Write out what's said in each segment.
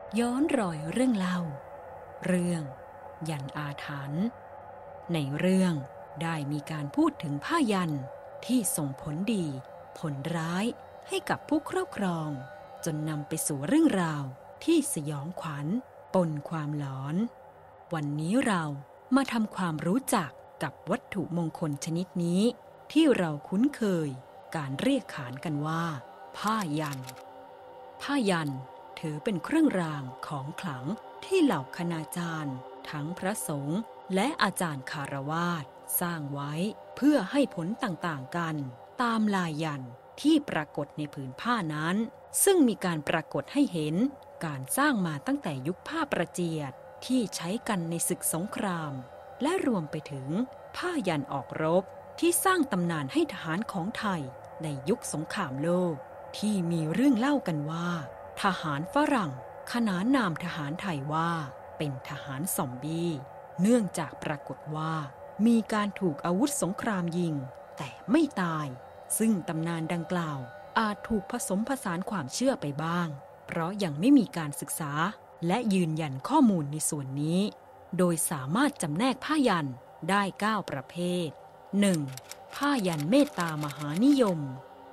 ย้อนรอยเรื่องเล่าเรื่องยันอาถรรพ์ในเรื่องได้มีการพูดถึงผ้ายันที่ส่งผลดีผลร้ายให้กับผู้ครอบครองจนนำไปสู่เรื่องราวที่สยองขวัญปนความหลอนวันนี้เรามาทำความรู้จักกับวัตถุมงคลชนิดนี้ที่เราคุ้นเคยการเรียกขานกันว่าผ้ายันผ้ายันถือเป็นเครื่องรางของขลังที่เหล่าคณาจารย์ทั้งพระสงฆ์และอาจารย์คารวาสสร้างไว้เพื่อให้ผลต่างๆกันตามลายยันที่ปรากฏในผืนผ้านั้นซึ่งมีการปรากฏให้เห็นการสร้างมาตั้งแต่ยุคผ้าประเจียดที่ใช้กันในศึกสงครามและรวมไปถึงผ้ายันออกรบที่สร้างตำนานให้ทหารของไทยในยุคสงครามโลกที่มีเรื่องเล่ากันว่าทหารฝรั่งขนานนามทหารไทยว่าเป็นทหารซอมบี้เนื่องจากปรากฏว่ามีการถูกอาวุธสงครามยิงแต่ไม่ตายซึ่งตำนานดังกล่าวอาจถูกผสมผสานความเชื่อไปบ้างเพราะยังไม่มีการศึกษาและยืนยันข้อมูลในส่วนนี้โดยสามารถจำแนกผ้ายันได้9ประเภท 1. ผ้ายันเมตตามหานิยม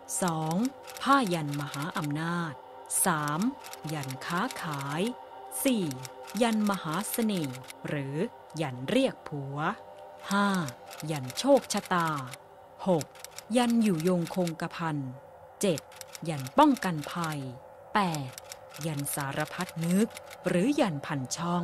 2. ผ้ายันมหาอำนาจ 3. ยันค้าขาย 4. ยันมหาเสน่ห์หรือยันเรียกผัว 5. ยันโชคชะตา 6. ยันอยู่ยงคงกระพัน 7. ยันป้องกันภัย 8. ยันสารพัดนึกหรือยันพันช่อง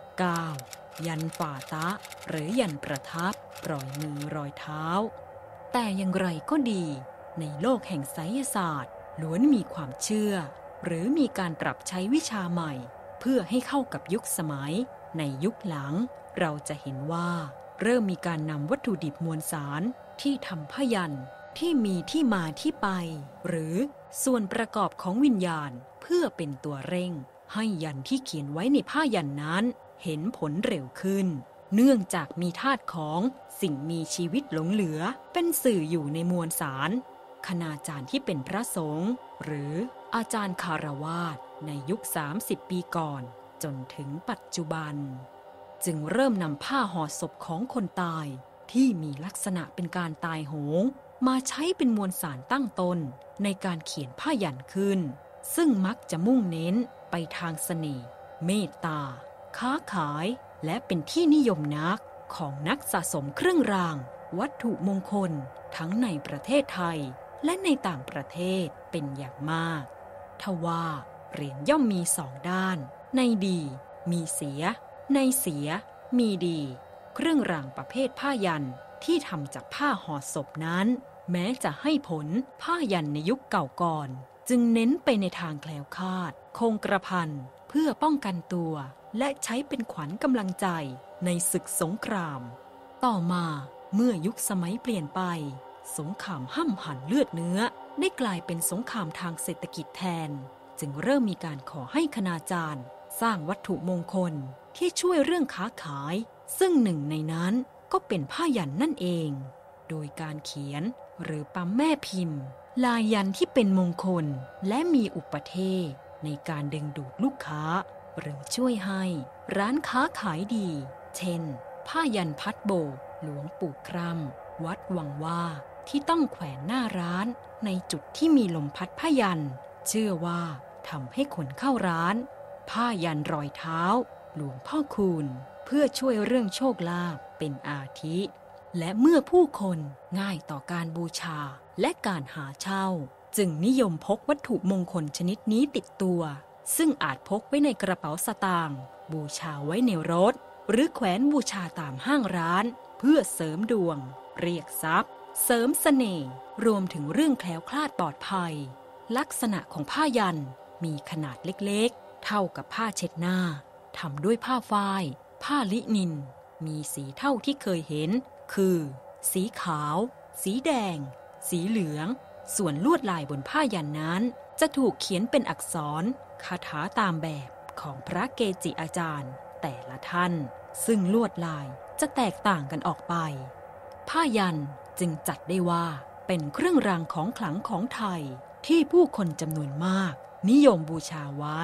9. ยันฝ่าตะหรือยันประทับรอยมือรอยเท้าแต่อย่างไรก็ดีในโลกแห่งไสยศาสตร์ล้วนมีความเชื่อหรือมีการปรับใช้วิชาใหม่เพื่อให้เข้ากับยุคสมัยในยุคหลังเราจะเห็นว่าเริ่มมีการนำวัตถุดิบมวลสารที่ทำผ้ายันที่มีที่มาที่ไปหรือส่วนประกอบของวิญญาณเพื่อเป็นตัวเร่งให้ยันที่เขียนไว้ในผ้ายันนั้นเห็นผลเร็วขึ้นเนื่องจากมีธาตุของสิ่งมีชีวิตหลงเหลือเป็นสื่ออยู่ในมวลสารคณาจารย์ที่เป็นพระสงฆ์หรืออาจารย์คารวาสในยุค30 ปีก่อนจนถึงปัจจุบันจึงเริ่มนำผ้าห่อศพของคนตายที่มีลักษณะเป็นการตายโหงมาใช้เป็นมวลสารตั้งต้นในการเขียนผ้ายันขึ้นซึ่งมักจะมุ่งเน้นไปทางเสน่ห์เมตตาค้าขายและเป็นที่นิยมนักของนักสะสมเครื่องรางวัตถุมงคลทั้งในประเทศไทยและในต่างประเทศเป็นอย่างมากทว่าเหรียญย่อมมี2 ด้านในดีมีเสียในเสียมีดีเครื่องรางประเภทผ้ายันที่ทำจากผ้าห่อศพนั้นแม้จะให้ผลผ้ายันในยุคเก่าก่อนจึงเน้นไปในทางแคล้วคลาดคงกระพันเพื่อป้องกันตัวและใช้เป็นขวัญกำลังใจในศึกสงครามต่อมาเมื่อยุคสมัยเปลี่ยนไปสงครามห้ำหั่นเลือดเนื้อได้กลายเป็นสงครามทางเศรษฐกิจแทนจึงเริ่มมีการขอให้คณาจารย์สร้างวัตถุมงคลที่ช่วยเรื่องค้าขายซึ่งหนึ่งในนั้นก็เป็นผ้ายันนั่นเองโดยการเขียนหรือปั๊มแม่พิมพ์ลายยันที่เป็นมงคลและมีอุปเทศในการดึงดูดลูกค้าหรือช่วยให้ร้านค้าขายดีเช่นผ้ายันพัดโบกหลวงปู่คร่ำวัดวังว่าที่ต้องแขวนหน้าร้านในจุดที่มีลมพัดผ้ายันเชื่อว่าทำให้คนเข้าร้านผ้ายันรอยเท้าหลวงพ่อคูณเพื่อช่วยเรื่องโชคลาภเป็นอาทิและเมื่อผู้คนง่ายต่อการบูชาและการหาเช่าจึงนิยมพกวัตถุมงคลชนิดนี้ติดตัวซึ่งอาจพกไว้ในกระเป๋าสตางค์บูชาไว้ในรถหรือแขวนบูชาตามห้างร้านเพื่อเสริมดวงเรียกทรัพย์เสริมเสน่ห์รวมถึงเรื่องแคล้วคลาดปลอดภัยลักษณะของผ้ายันมีขนาดเล็กๆเท่ากับผ้าเช็ดหน้าทำด้วยผ้าฝ้ายผ้าลินินมีสีเท่าที่เคยเห็นคือสีขาวสีแดงสีเหลืองส่วนลวดลายบนผ้ายันนั้นจะถูกเขียนเป็นอักษรคาถาตามแบบของพระเกจิอาจารย์แต่ละท่านซึ่งลวดลายจะแตกต่างกันออกไปผ้ายันจึงจัดได้ว่าเป็นเครื่องรางของขลังของไทยที่ผู้คนจำนวนมากนิยมบูชาไว้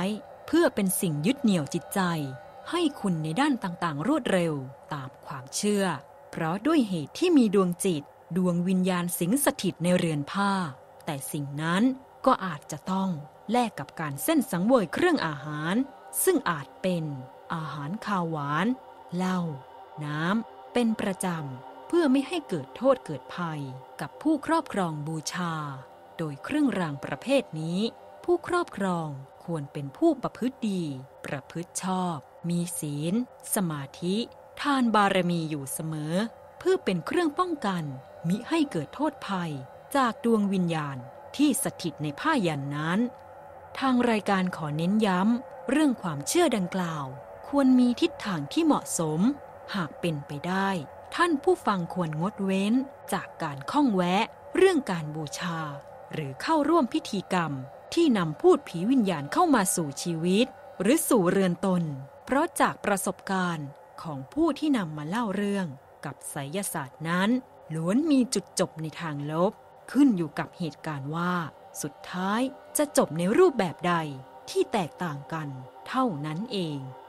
เพื่อเป็นสิ่งยึดเหนี่ยวจิตใจให้คุณในด้านต่างๆรวดเร็วตามความเชื่อเพราะด้วยเหตุที่มีดวงจิตดวงวิญญาณสิงสถิตในเรือนผ้าแต่สิ่งนั้นก็อาจจะต้องแลกกับการเส้นสังเวยเครื่องอาหารซึ่งอาจเป็นอาหารคาวหวานเหล้าน้ำเป็นประจำเพื่อไม่ให้เกิดโทษเกิดภัยกับผู้ครอบครองบูชาโดยเครื่องรางประเภทนี้ผู้ครอบครองควรเป็นผู้ประพฤติดีประพฤติชอบมีศีลสมาธิทานบารมีอยู่เสมอเพื่อเป็นเครื่องป้องกันมิให้เกิดโทษภัยจากดวงวิญญาณที่สถิตในผ้ายันนั้นทางรายการขอเน้นย้ำเรื่องความเชื่อดังกล่าวควรมีทิศทางที่เหมาะสมหากเป็นไปได้ท่านผู้ฟังควรงดเว้นจากการข้องแวะเรื่องการบูชาหรือเข้าร่วมพิธีกรรมที่นำพูดผีวิญญาณเข้ามาสู่ชีวิตหรือสู่เรือนตนเพราะจากประสบการณ์ของผู้ที่นำมาเล่าเรื่องกับไสยศาสตร์นั้นล้วนมีจุดจบในทางลบขึ้นอยู่กับเหตุการณ์ว่าสุดท้ายจะจบในรูปแบบใดที่แตกต่างกันเท่านั้นเอง